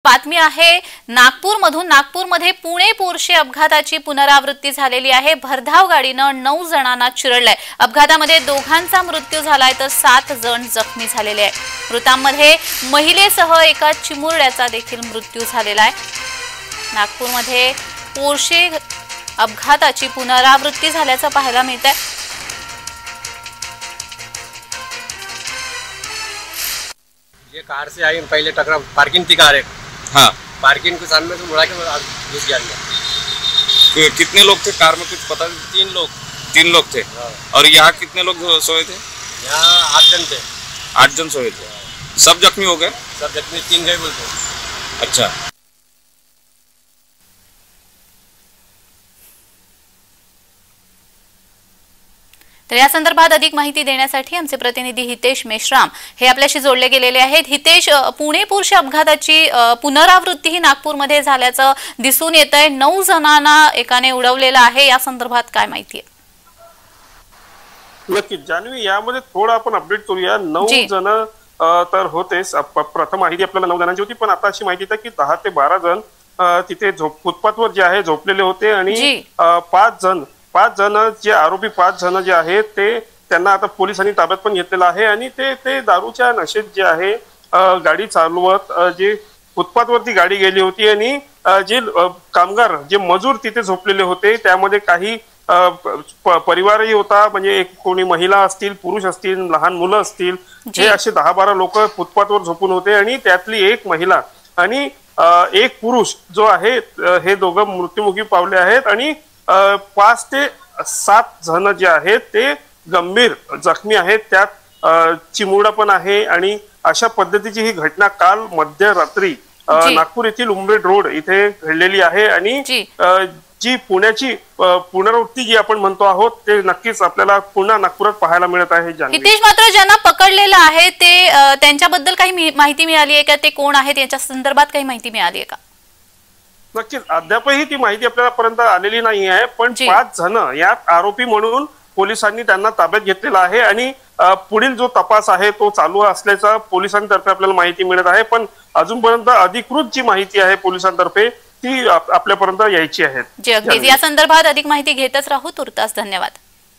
बातमी आहे नागपूरमधून। नागपूरमध्ये पुणे पोर्शे अपघाताची पुनरावृत्ती झालेली आहे। भरधाव गाडीनं 9 जणांना चिरडलंय। अपघातामध्ये दोघांचा मृत्यू झालाय तर 7 जण जखमी झालेले आहेत। मृतांमध्ये महिलेसह एका चिमुरड्याचा देखील मृत्यू झालेला आहे। नागपूरमध्ये पोर्शे अपघाताची पुनरावृत्ती झाल्याचं पाहायला मिळतंय। ये कार से आई, पहले टकरा पार्किंग थी कार एक। हाँ, पार्किंग के सामने से मुड़ा के घुस गया अंदर। कितने लोग थे कार में कुछ पता? 3 लोग थे। हाँ। और यहाँ कितने लोग सोए थे? यहाँ 8 जन थे। 8 जन सोए थे। सब जख्मी हो गए? सब जख्मी 3 गए बोलते। अच्छा। तर या संदर्भात अधिक माहिती देण्यासाठी आमचे प्रतिनिधी हितेश मेश्राम हे आपल्याशी जोडले गेलेले आहेत। हितेश, पुणे पोर्शे अपघाताची पुनरावृत्ती ही नागपूरमध्ये झाल्याचं दिसून येतंय। 9 जणांना एकाने उडवलेलं आहे। या संदर्भात काय माहिती आहे? नक्कीच जान्हवी, यामध्ये थोडं आपण अपडेट करूया। 9 जण तर होतेच। प्रथम माहिती आपल्याला 9 जणांची होती, पण आता अशी माहिती आहे की 10 ते 12 जण तिथे फुटपाथवर जे आहे झोपलेले होते आणि 5 जण जे आरोपी 5 जण जे आहेत ते त्यांना आता पोलिसांनी ताब्यात पण घेतलेलं आहे आणि ते दारूच्या नशेत जे आहे गाडी चालवत जे फुटपाथवरती गाडी गेली होती आणि जे कामगार जे मजूर तिथे झोपलेले होते त्यामध्ये काही परिवारही होता, म्हणजे एक कोणी महिला असतील, पुरुष असतील, लहान मुलं असतील, हे असे 10-12 लोक फुटपाथवर झोपून होते आणि त्यातली एक महिला आणि एक पुरुष जो आहे हे दोघं मृत्युमुखी पावले आहेत आणि 5 ते 7 जण जे आहेत ते गंभीर जखमी आहेत। त्यात चिमुरडा पण आहे आणि अशा पद्धतीची ही घटना काल मध्यरात्री नागपूर येथील उमरेड रोड इथे घडलेली आहे आणि जी पुण्याची पुनरावृत्ती जी आपण म्हणतो आहोत ते नक्कीच आपल्याला पुन्हा नागपुरात पाहायला मिळत आहे। हितेश, मात्र ज्यांना पकडलेलं आहे ते त्यांच्याबद्दल काही माहिती मिळाली आहे का? ते कोण आहेत याच्या संदर्भात काही माहिती मिळाली आहे का? नक्कीच अद्यापही ती माहिती आपल्यापर्यंत आलेली नाही आहे, पण 5 जण यात आरोपी म्हणून पोलिसांनी त्यांना ताब्यात घेतलेला आहे आणि पुढील जो तपास आहे तो चालू असल्याचा पोलिसांतर्फे आपल्याला माहिती मिळत आहे। पण अजूनपर्यंत अधिकृत जी माहिती आहे पोलिसांतर्फे ती आपल्यापर्यंत यायची आहे। या संदर्भात अधिक माहिती घेतच राहू। तुर्तास धन्यवाद।